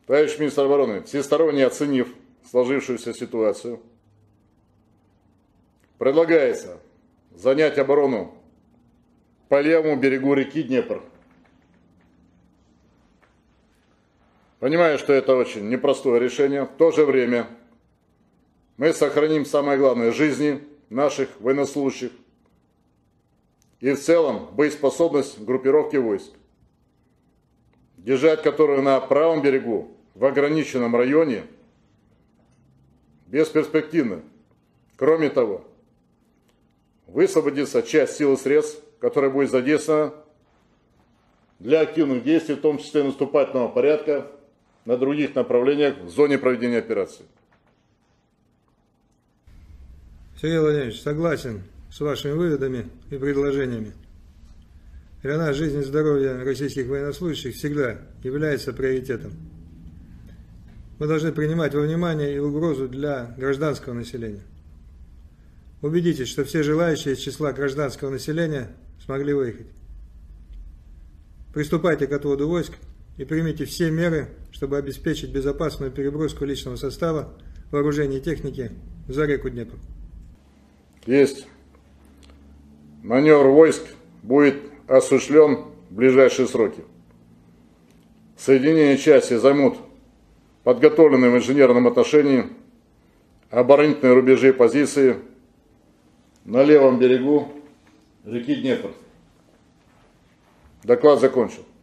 Товарищ министр обороны, всесторонне оценив сложившуюся ситуацию, предлагается занять оборону по левому берегу реки Днепр. Понимаю, что это очень непростое решение. В то же время мы сохраним самое главное – жизни наших военнослужащих и в целом боеспособность группировки войск, держать которую на правом берегу в ограниченном районе бесперспективно. Кроме того, высвободится часть сил и средств, которая будет задействована для активных действий, в том числе наступательного порядка, на других направлениях в зоне проведения операции. Сергей Владимирович, согласен с вашими выводами и предложениями. Для нас жизнь и здоровье российских военнослужащих всегда является приоритетом. Мы должны принимать во внимание и угрозу для гражданского населения. Убедитесь, что все желающие из числа гражданского населения смогли выехать. Приступайте к отводу войск и примите все меры, чтобы обеспечить безопасную переброску личного состава, вооружения и техники за реку Днепр. Есть. Маневр войск будет осуществлен в ближайшие сроки. Соединения части займут подготовленные в инженерном отношении оборонительные рубежи и позиции на левом берегу реки Днепр. Доклад закончен.